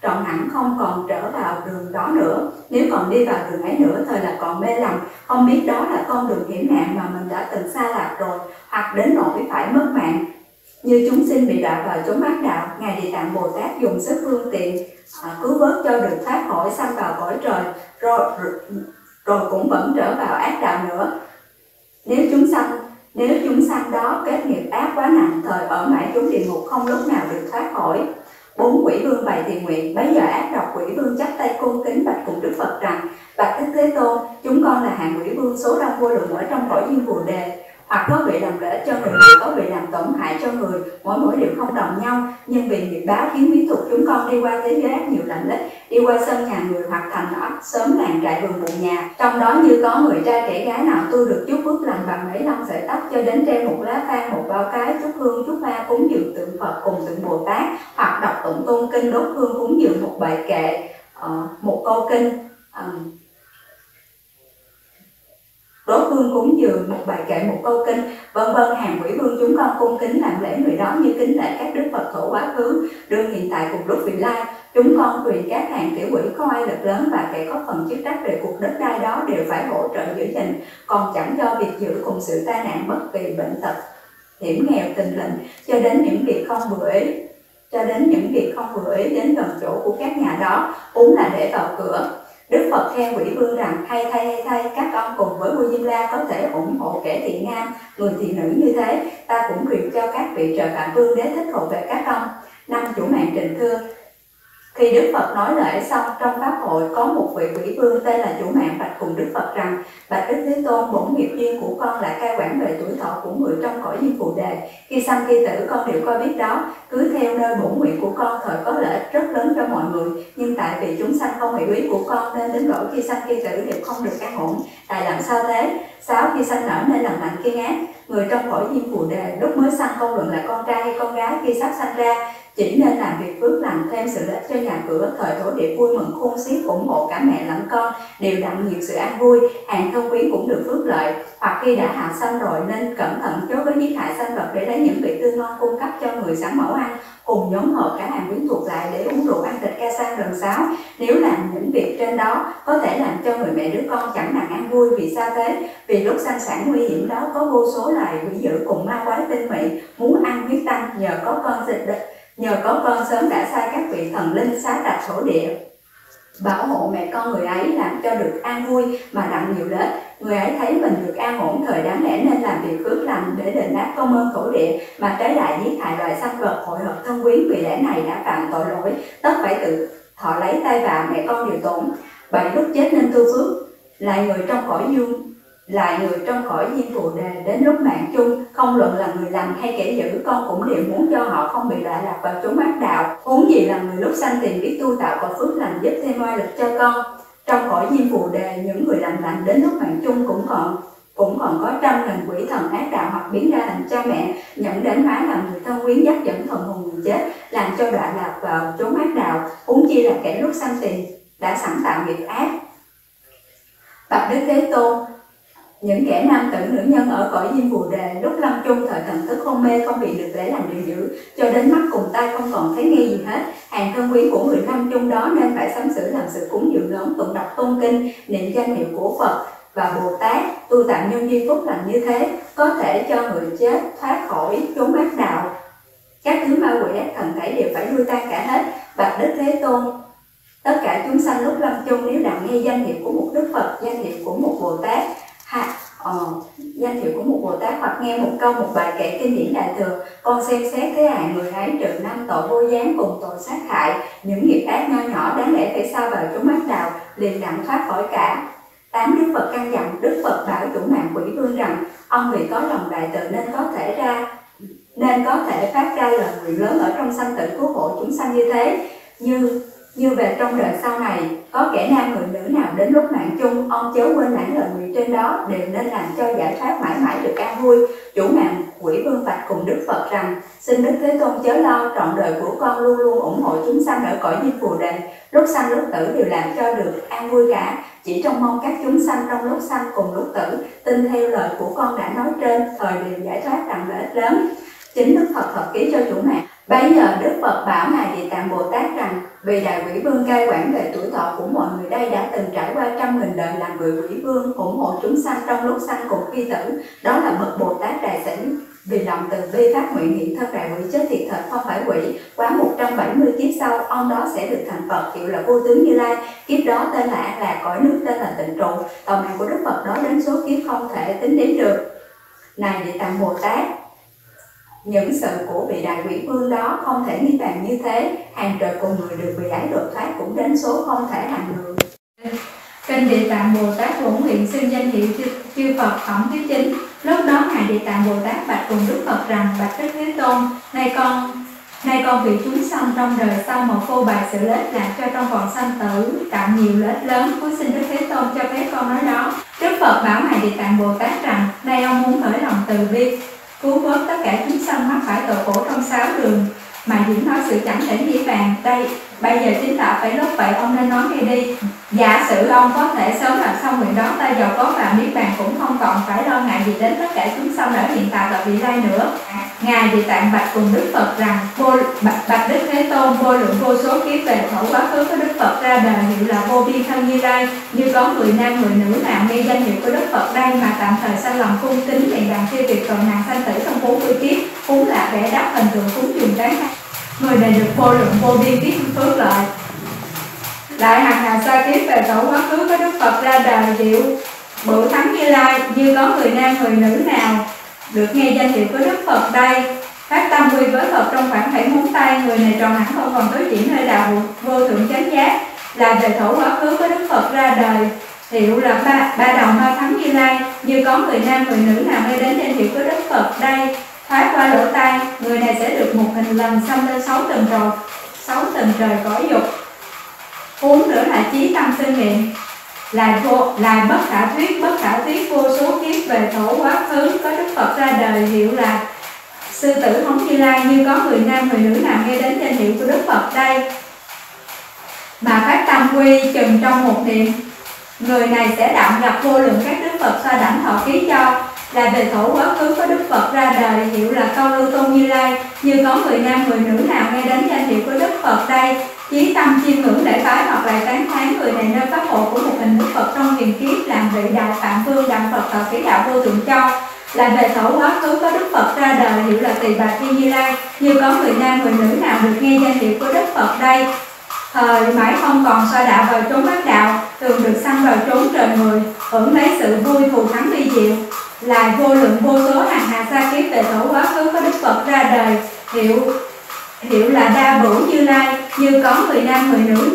trọn hẳn không còn trở vào đường đó nữa. Nếu còn đi vào đường ấy nữa, thời là còn mê lầm, không biết đó là con đường hiểm nạn mà mình đã từng xa lạc rồi, hoặc đến nỗi phải mất mạng. Như chúng sinh bị đọa vào chốn ác đạo, Ngài Địa Tạng Bồ Tát dùng sức phương tiện cứu vớt cho được thoát khỏi sanh vào cõi trời, rồi cũng vẫn trở vào ác đạo nữa. Nếu chúng sanh đó kết nghiệp ác quá nặng, thời ở mãi chốn địa ngục không lúc nào được thoát khỏi. 4 quỷ vương bày thiện nguyện. Bấy giờ ác độc quỷ vương chắp tay cung kính bạch cùng Đức Phật rằng: Bạch Đức Thế Tôn, chúng con là hạng quỷ vương số đông vô lượng ở trong cõi diêm phù đề, hoặc có bị làm lợi cho người, hoặc có bị làm tổn hại cho người, mỗi đều không đồng nhau. Nhưng vì nghiệp báo khiến quyến thuộc chúng con đi qua thế giới ác nhiều lành lết, đi qua sân nhà người hoặc thành ấp xóm làng trại vườn buồn nhà. Trong đó như có người trai trẻ gái nào tu được chút phước lành bằng mấy lông sợi tóc, cho đến treo một lá phan, một bao cái, chút hương chút hoa cúng dường tượng Phật cùng tượng Bồ Tát, hoặc đọc tụng tôn kinh, đốt hương cúng dường một bài kệ, một câu kinh, đốt hương cúng dường một bài kệ, một câu kinh, vân vân. Hàng quỷ vương chúng con cung kính làm lễ người đó như kính lễ các đức Phật thổ quá khứ, đương hiện tại cùng lúc vị lai. Chúng con truyền các hàng tiểu quỷ có oai lực lớn và kẻ có phần chức trách về cuộc đất đai đó đều phải hỗ trợ giữ gìn, còn chẳng cho việc giữ cùng sự tai nạn bất kỳ, bệnh tật, hiểm nghèo, tình lình, cho đến những việc không vừa ý đến gần chỗ của các nhà đó, cũng là để vào cửa. Đức Phật khen quỷ vương rằng: hay thay, các ông cùng với vua Diêm La có thể ủng hộ kẻ thiện nam, người thiện nữ như thế, ta cũng truyền cho các vị trời Phạm Vương Đế thích hộ về các ông. Năm chủ mạng trình thưa. Khi Đức Phật nói lễ xong, trong pháp hội có một vị quỷ vương tên là chủ mạng bạch cùng Đức Phật rằng: Bạch Đức Thế Tôn, bổn nghiệp duyên của con là cai quản về tuổi thọ của người trong cõi diêm phù đề. Khi sanh khi tử con đều coi biết đó. Cứ theo nơi bổn nguyện của con, thời có lợi ích rất lớn cho mọi người. Nhưng tại vì chúng sanh không hiểu ý của con, nên đến nỗi khi sanh khi tử đều không được an ổn. Tại làm sao thế? 6. Khi sanh nở nên làm lành kiên ác. Người trong cõi diêm phù đề lúc mới sanh không luận là con trai hay con gái, khi sắp sanh ra chỉ nên làm việc phước lành, thêm sự lợi cho nhà cửa, thời thổ địa vui mừng khôn xiết, ủng hộ cả mẹ lẫn con, đều đặng nhiều sự an vui, hàng thân quyến cũng được phước lợi. Hoặc khi đã hạ sanh rồi nên cẩn thận chớ với giết hại sanh vật, để lấy những vị tươi ngon cung cấp cho người sẵn mẫu ăn, cùng nhóm hợp cả hàng quyến thuộc lại để uống rượu ăn thịt ca sang rần sáo. Nếu làm những việc trên đó có thể làm cho người mẹ đứa con chẳng đặng an vui. Vì sao thế? Vì lúc sanh sản nguy hiểm đó có vô số loài quỷ dữ cùng ma quái tinh mị muốn ăn huyết tanh, nhờ có con sớm đã sai các vị thần linh xá trạch thổ địa bảo hộ mẹ con người ấy, làm cho được an vui mà đặng nhiều lợi. Người ấy thấy mình được an ổn, thời đáng lẽ nên làm việc phước lành để đền đáp công ơn thổ địa, mà trái lại giết hại loài sanh vật, hội hợp thân quyến. Vì lẽ này đã phạm tội lỗi, tất phải tự thọ lấy tay vào, mẹ con đều tổn. 7. Lúc chết nên tu phước. Lại người trong cõi diêm phù đề đến lúc mạng chung, không luận là người lành hay kẻ dữ, con cũng đều muốn cho họ không bị đọa lạc vào chốn ác đạo. Huống gì là người lúc sanh tiền biết tu tạo và phước lành, giúp thêm oai lực cho con. Trong cõi diêm phù đề, những người làm lành đến lúc mạng chung cũng còn có trăm nghìn quỷ thần ác đạo, hoặc biến ra thành cha mẹ, nhận đến hóa làm người thân quyến, dắt dẫn thần hồn người chết, làm cho đọa lạc vào chốn ác đạo. Huống chi là kẻ lúc sanh tiền đã sẵn tạo nghiệp ác. Bạch Đức Thế Tôn, những kẻ nam tử nữ nhân ở cõi diêm phù đề lúc lâm chung, thời thần thức hôn mê, không bị được để làm điều dữ, cho đến mắt cùng tai không còn thấy nghe gì hết, hàng thân quyến của người lâm chung đó nên phải sắm sửa làm sự cúng dường lớn, tụng đọc tôn kinh, niệm danh hiệu của Phật và Bồ Tát, tu tạo nhân duyên phúc lành như thế, có thể cho người chết thoát khỏi chốn ác đạo. Các thứ ma quỷ ác thần thảy đều phải lui tan cả hết. Bạch Đức Thế Tôn, tất cả chúng sanh lúc lâm chung nếu đặng nghe danh hiệu của một Đức Phật, danh hiệu của một Bồ Tát, danh hiệu của một Bồ Tát, hoặc nghe một câu một bài kệ kinh điển đại thừa, con xem xét thế hại người ấy trừ 5 tội vô gián cùng tội sát hại, những nghiệp ác nho nhỏ đáng lẽ phải sao vào chốn ác đạo, liền đặng thoát khỏi cả. 8. Đức Phật căn dặn. Đức Phật bảo chủ mạng quỷ vương rằng: ông vì có lòng đại từ nên có thể phát ra lời nguyện lớn ở trong sanh tử cứu hộ chúng sanh như thế. Như về trong đời sau này, có kẻ nam người nữ nào đến lúc mạng chung, ông chớ quên lãng lời nguyện trên đó, đều nên làm cho giải thoát mãi mãi được an vui. Chủ mạng quỷ vương bạch cùng Đức Phật rằng: xin Đức Thế Tôn chớ lo, trọn đời của con luôn luôn ủng hộ chúng sanh ở cõi diêm phù đề, lúc sanh lúc tử đều làm cho được an vui cả. Chỉ trông mong các chúng sanh trong lúc sanh cùng lúc tử tin theo lời của con đã nói trên, thời đều giải thoát đặng lợi ích lớn. Chính Đức Phật hợp ký cho chủ mạng. Bấy giờ Đức Phật bảo Ngài Địa Tạng Bồ Tát rằng: vì Đại Quỷ Vương cai quản về tuổi thọ của mọi người đây đã từng trải qua 100.000 đời làm người quỷ vương, ủng hộ chúng sanh trong lúc sanh cùng khi tử, đó là bậc Bồ Tát đại sĩ. Vì lòng từ bi phát nguyện hiện thân đại quỷ chết thiệt thật không phải quỷ, quá 170 kiếp sau ông đó sẽ được thành Phật, hiệu là Vô Tướng Như Lai. Kiếp đó tên là An Lạc, cõi nước tên là Tịnh Trụ. Tàu mạng của Đức Phật đó đến số kiếp không thể tính đếm được. Này Địa Tạng Bồ Tát, những sự của vị Đại Quỷ Vương đó không thể niết bàn như thế, hàng trời cùng người được vị ấy đột thoát cũng đến số không thể hàng được. Kinh Địa Tạng Bồ Tát bổn nguyện xưng danh hiệu chư Phật phẩm thứ 9. Lúc đó Ngài Địa Tạng Bồ Tát bạch cùng Đức Phật rằng: bạch Đức Thế Tôn, nay con vì chúng sanh trong đời sau mà phô bày sự lợi ích lạc cho trong vòng sanh tử tạo nhiều lợi ích lớn, cuối xin Đức Thế Tôn cho phép con nói đó. Đức Phật bảo Ngài Địa Tạng Bồ Tát rằng: nay ông muốn khởi lòng từ bi cứu vớt tất cả chúng sanh mắc phải tội khổ trong 6 đường mà diễn nói sự chẳng thể nghĩ bàn. Đây bây giờ chính là phải lúc vậy ông nên nói ngay đi. Giả sử ông có thể sớm làm xong nguyện đó, ta giàu có vào niết bàn cũng không còn phải lo ngại gì đến tất cả chúng sanh ở hiện tại và vị lai nữa. Ngài Địa Tạng bạch cùng Đức Phật rằng: bạch Đức Thế Tôn, vô lượng vô số kiếp về thổ quá khứ có Đức Phật ra đời hiệu là Vô Biên Thân Như Lai. Như có người nam người nữ nào nghe danh hiệu của Đức Phật đây mà tạm thời sanh lòng cung kính liền đàn tiêu diệt tội nạn sanh tử trong 40 kiếp, cúng là vẽ đắp hình tượng cúng dường tán thán, người này được vô lượng vô biên kiếp phước lợi. Lại hàng hà sa kiếp về thổ quá khứ có Đức Phật ra đời hiệu Bửu Thắng Như Lai. Như có người nam người nữ nào được nghe danh hiệu của Đức Phật đây, phát tâm quy với Phật trong khoảng 7 ngón tay, người này tròn hẳn không còn tối chỉ nơi đạo vô thượng chánh giác. Là về thổ quá khứ có Đức Phật ra đời hiệu là ba đầu Ma Thắng Như Lai. Như có người nam người nữ nào nghe đến danh hiệu của Đức Phật đây, thoát qua lỗ tai, người này sẽ được 1000 lần sanh lên 6 tầng trời cõi dục. 4 nữa là chí tâm sinh niệm, lại bất khả thuyết vô số kiếp về thổ quá khứ có Đức Phật ra đời hiệu là Sư Tử Hống Như Lai. Như có người nam người nữ nào nghe đến danh hiệu của Đức Phật đây mà phát tâm quy chừng trong một niệm, người này sẽ đặng gặp vô lượng các Đức Phật xoa đảnh thọ ký cho. Là về thổ quá khứ có Đức Phật ra đời hiệu là Câu Lưu Tôn Như Lai. Như có người nam người nữ nào nghe đến danh hiệu của Đức Phật đây, chí tâm chiêm ngưỡng lễ bái hoặc lại tán thán, người này nơi pháp hộ của một hình Đức Phật trong hiền kiếp làm vị Đại Phạm Vương Đại Phật thọ ký đạo vô thượng cho. Là về thổ quá khứ có Đức Phật ra đời hiệu là Tỳ Bà Thiên Như Lai. Như có người nam người nữ nào được nghe danh hiệu của Đức Phật đây, thời mãi không còn xoa đạo vào chốn bát đạo, thường được sanh vào chốn trời người, hưởng lấy sự vui thù thắng vi diệu. Là vô lượng vô số hàng hà sa kiếp về thổ quá khứ có Đức Phật ra đời hiệu là Đa Bửu Như Lai. Như có người nam người nữ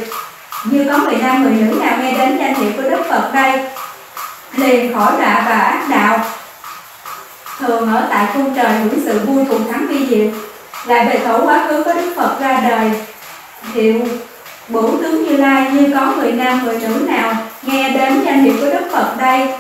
nào nghe đến danh hiệu của Đức Phật đây, liền khỏi đọa và ác đạo, thường ở tại cung trời hưởng sự vui thù thắng vi diệu. Lại về thổ quá khứ có Đức Phật ra đời hiệu Bửu Tướng Như Lai. Như có người nam người nữ nào nghe đến danh hiệu của Đức Phật đây,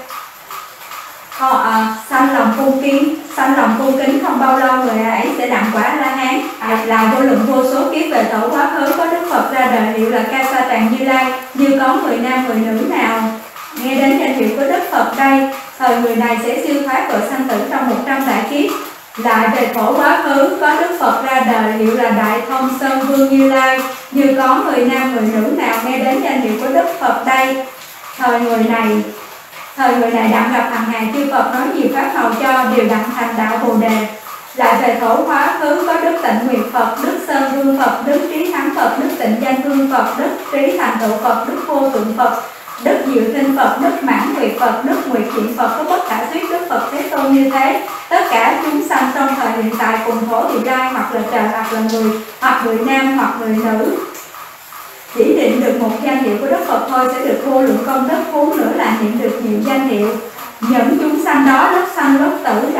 sanh lòng cung kính không bao lâu người ấy sẽ đặng quả La Hán. Là vô lượng vô số kiếp về thổ quá khứ có Đức Phật ra đời hiệu là Ca Sa Tràng Như Lai. Như có người nam người nữ nào nghe đến danh hiệu của Đức Phật đây, thời người này sẽ siêu thoát tội sanh tử trong 100 đại kiếp. Lại về thổ quá khứ có Đức Phật ra đời hiệu là Đại Thông Sơn Vương Như Lai. Như có người nam người nữ nào nghe đến danh hiệu của Đức Phật đây, thời người này đặng gặp hàng ngàn chư Phật nói nhiều pháp hầu cho, đều đặng thành đạo Bồ Đề. Lại về thổ quá khứ có Đức Tịnh Nguyệt Phật, Đức Sơn Vương Phật, Đức Trí Thắng Phật, Đức Tịnh Danh Vương Phật, Đức Trí Thành Tựu Phật, Đức Vô Thượng Phật, Đức Diệu Tinh Phật, Đức Mãn Nguyệt Phật, Đức Nguyệt Diện Phật, có bất khả thuyết Đức Phật Thế Tôn như thế. Tất cả chúng sanh trong thời hiện tại cùng thổ vị lai, hoặc là trời, hoặc là người, hoặc người nam, hoặc người nữ, chỉ định được một danh hiệu của Đức Phật thôi sẽ được vô lượng công đức. 4 nữa là niệm được nhiều danh hiệu. Những chúng sanh đó lúc sanh lúc tử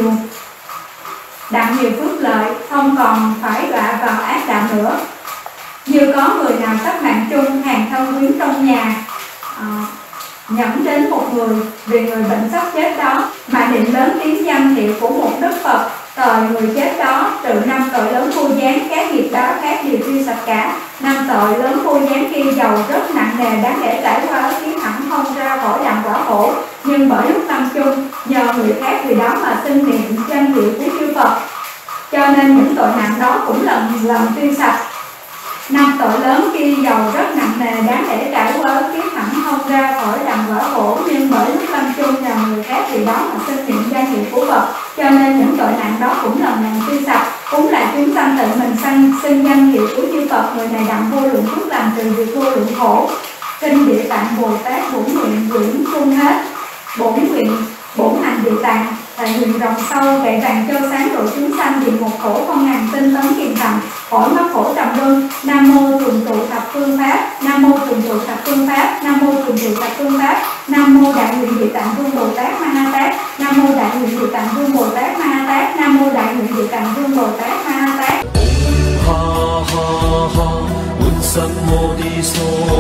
đặng nhiều phước lợi, không còn phải đọa vào ác đạo nữa. Như có người nào sắp mạng chung, hàng thân quyến trong nhà nhẫn đến một người vì người bệnh sắp chết đó mà niệm lớn tiếng danh hiệu của một Đức Phật, thời người chết đó trừ 5 tội lớn vô gián, các nghiệp đó khác đều tiêu sạch cả. 5 tội lớn vô gián kia dầu rất nặng nề, đáng để trải qua khiến hẳn không ra khỏi đặng quả khổ, nhưng bởi lúc lâm chung nhờ người khác vì đó mà xưng niệm danh hiệu của chư Phật, cho nên những tội nặng đó cũng lần lần tiêu sạch. 5 tội lớn kia dầu rất nặng nề, đáng để trải qua ức kiếp hẳn không ra khỏi đầm vỡ khổ, nhưng bởi lúc lâm chung nhờ người khác vì đó mà xưng niệm danh hiệu của Phật, cho nên những tội nặng đó cũng lần lần tiêu sạch. Cũng là chúng sanh tự mình xưng danh hiệu của chư Phật, người này đặng vô lượng phước lành trừ việc vô lượng khổ. Kinh Địa Tạng Bồ Tát bổn nguyện quyển chung hết. Bổn hành Địa Tạng là nguyện rộng sâu vẹn vàng cho sáng độ chúng sanh vì một khổ không ngàn tinh tấn kiền thành, khỏi mắc khổ trầm luân. Nam mô thường trụ thập phương pháp. Nam mô thường trụ thập phương pháp. Nam mô thường trụ thập phương pháp. Nam mô đại nguyện Địa Tạng Vương Bồ Tát Ma Ha Tát. Nam mô đại nguyện Địa Tạng Vương Bồ Tát Ma Ha Tát. Nam mô đại nguyện Địa Tạng Vương Bồ Tát Ma Ha Tát.